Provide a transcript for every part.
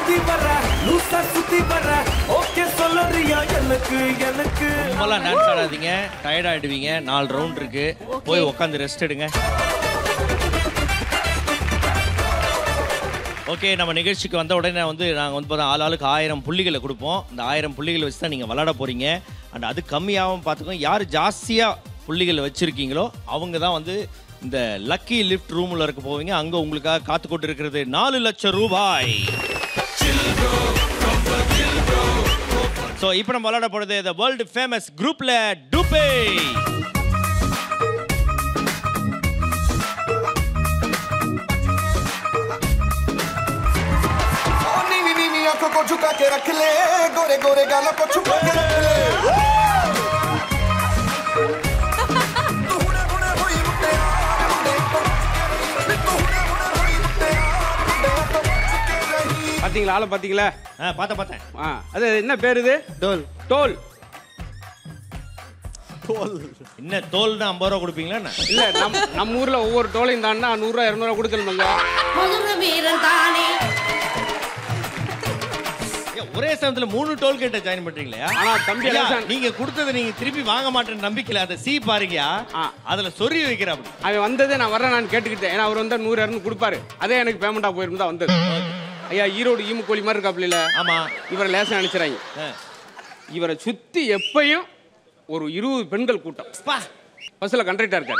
சுத்தி வர லூசா சுத்தி வர ஓகே சொல்லுறியா எனக்கு எனக்கு ரொம்பலாம் டான்ஸ் ஆடாதீங்க, டயர்ட் ஆயிடுவீங்க. 4 ரவுண்ட் இருக்கு, போய் உட்காந்து ரெஸ்ட் எடுங்க. ஓகே, நம்ம நிகழ்ச்சிக்கு வந்த உடனே நாங்கள் பார்த்தா ஆளுக்கு 1000 புள்ளிகளை கொடுப்போம். இந்த 1000 புள்ளிகளை வச்சு தான் நீங்கள் விளாட போகிறீங்க. அண்ட் அது கம்மியாகவும் பார்த்துக்கோங்க. யார் ஜாஸ்தியாக புள்ளிகளை வச்சுருக்கீங்களோ அவங்க தான் இந்த லக்கி லிஃப்ட் ரூமில் இருக்க போவீங்க. அங்கே உங்களுக்காக காத்து கொண்டு இருக்கிறது 4 லட்சம் ரூபாய். ஸோ இப்போ நம்ம விளாட போகிறது த வேர்ல்டு ஃபேமஸ் குரூப்பில் டூபே. को झुका के रख ले गोरे गोरे गालों को छुपा के रख ले பாத்தீங்களா ஆளை பாத்தீங்களா? பார்த்தேன். அது என்ன பேரு இது? டோல். டோல் என்ன தோல்னா 50 ரூபா கொடுப்பீங்களா? இல்ல, நம்ம ஊர்ல ஒவ்வொரு டோலையும் தாண்டா 100 ரூபா 200 ரூபா கொடுக்கணுங்க. ஒரே சமயத்துல 3 டோல் கேட்ட ஜாயின் பண்றீங்களா? ஆனா தம்பி நீங்க கொடுத்ததை நீங்க திருப்பி வாங்க மாட்டேன்னு நம்பிக்கையில அதை சி பாருங்க, அதுல சொறி வைக்கிறாப்படி. அவன் வந்ததே நான் வரேன் நான் கேட்டுக்கிட்டேன். ஏன்னா அவர் 100 200 கொடுப்பாரு. அதே எனக்கு பேமெண்டா போயிரும் தான் வந்தது. ஐயா ஈரோடு ஈமு கோழி மாதிரி இருக்காப்ல. ஆமா, இவரை லேசா நினைச்சுறாங்க. இவரை சுத்தி எப்பயும் ஒரு 20 பெண்கள் கூட்டம். பஸ்ல கண்டக்டர் இருக்காரு.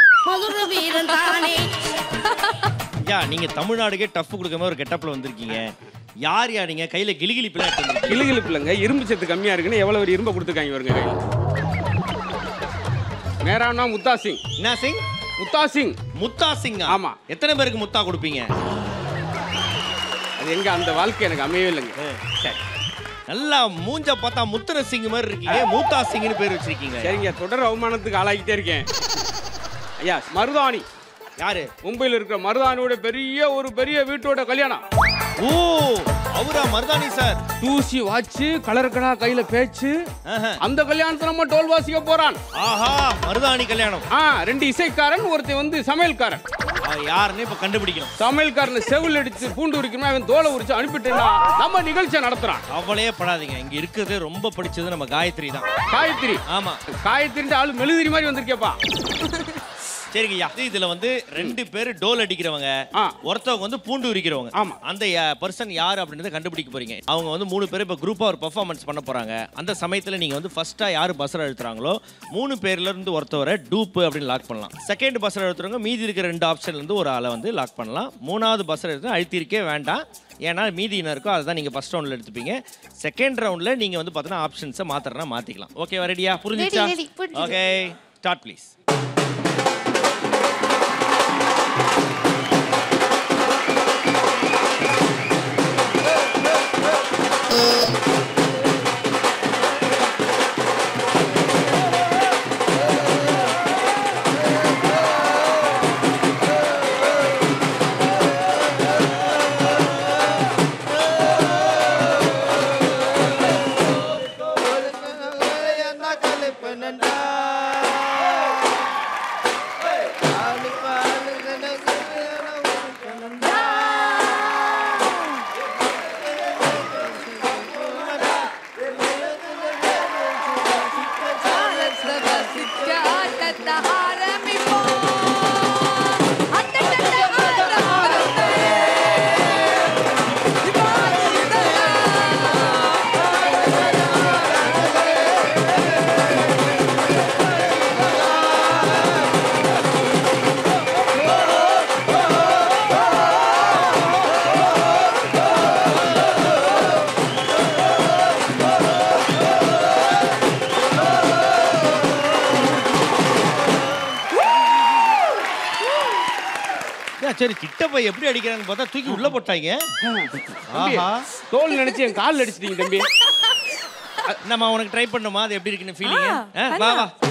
நீங்க தமிழ்நாடுக்கே டஃப் கொடுக்காம ஒரு கெட்டப்ல வந்திருக்கீங்க. யார் நீங்க கையில கிளிகிளிப்பிலாம்? கிளிகிளிப்பிலங்க, இரும்பு சத்து கம்மியா இருக்குன்னு எவ்வளவு ஒரு இரும்பை கொடுத்துருக்காங்க இவருங்க கையில. மேரானா முத்தா சிங். என்ன சிங்? முத்தா சிங். முத்தா சிங்? ஆமா. எத்தனை பேருக்கு முத்தா கொடுப்பீங்க? அது எங்க அந்த வாழ்க்கை எனக்கு அமையவே இல்லைங்க. நல்லா மூஞ்ச பார்த்தா முத்துர சிங் மாதிரி இருக்கீங்க, மூத்தா சிங்னு பேர் வச்சிருக்கீங்க. சரிங்க, தொடர் அவமானத்துக்கு ஆளாகிட்டே இருக்கேன். ஐயா மருதாணி. யாரு? மும்பையில் இருக்கிற மருதானியோட பெரிய வீட்டோட கல்யாணம். ஓ, அவரா மருதாணி சார்? தூசி வாச்சு கலர் கடா கையில பேச்சு. அந்த கல்யாணத்துல நம்ம டோல் வாசிக்க போறான். ஆஹா, மருதாணி கல்யாணம். 2 இசைக்காரன், ஒருத்தன் சமையல்காரன். யாருன்னு இப்ப கண்டுபிடிக்கணும். சமையல்காரன் செவில் அடிச்சு பூண்டு உரிக்கணும், அவன் தோலை உரிச்சு அனுப்பிட்டேன்னா நம்ம நிகழ்ச்சியை நடத்துறான். அவளே படாதீங்க, இங்க இருக்கிறது ரொம்ப பிடிச்சது நம்ம காயத்ரி தான். காயத்ரி? ஆமா, காயத்ரி ஆளு மெழுதிரி மாதிரி வந்திருக்கேப்பா. சரிங்கய்யா, இதுல 2 பேர் டோல் அடிக்கிறவங்க, ஒருத்தவங்க பூண்டு உரிக்கிறவங்க. ஆமா, அந்த பர்சன் யார் அப்படின்றத கண்டுபிடிக்க போறீங்க. அவங்க 3 பேர் இப்ப குரூப்பா ஒரு பெர்ஃபார்மன்ஸ் பண்ண போறாங்க. அந்த சமயத்துல நீங்க ஃபர்ஸ்டா யாரு பஸ்ஸர் அழுத்துறாங்களோ 3 பேர்ல இருந்து ஒருத்தவரை டூப் அப்படின்னு லாக் பண்ணலாம். செகண்ட் பஸ்ஸர் அழுத்துறவங்க மீதி இருக்கிற 2 ஆப்ஷன்ல இருந்து ஒரு ஆளை லாக் பண்ணலாம். 3வது பஸ்ஸர் எடுத்து அழுத்திருக்கே வேண்டாம், ஏன்னா மீதி என்ன இருக்கோ அதுதான் நீங்க ஃபர்ஸ்ட் ரவுண்ட்ல எடுத்துப்பீங்க. செகண்ட் ரவுண்ட்ல நீங்க பார்த்தீங்கன்னா ஆப்ஷன்ஸை மாத்திரனா மாத்திக்கலாம். ஓகே, ரெடியா? புரிஞ்சுச்சா? Okay, start please. சரி, கிட்டப்ப எப்படி அடிக்கிறாங்க பார்த்தா தூக்கி உள்ள போட்டாங்க. தோல் நினைச்சு என் கால் அடிச்சிட்டீங்க தம்பி. நம்ம உனக்கு ட்ரை பண்ணுமா, அது எப்படி இருக்குன்னு ஃபீலிங்? வா வா.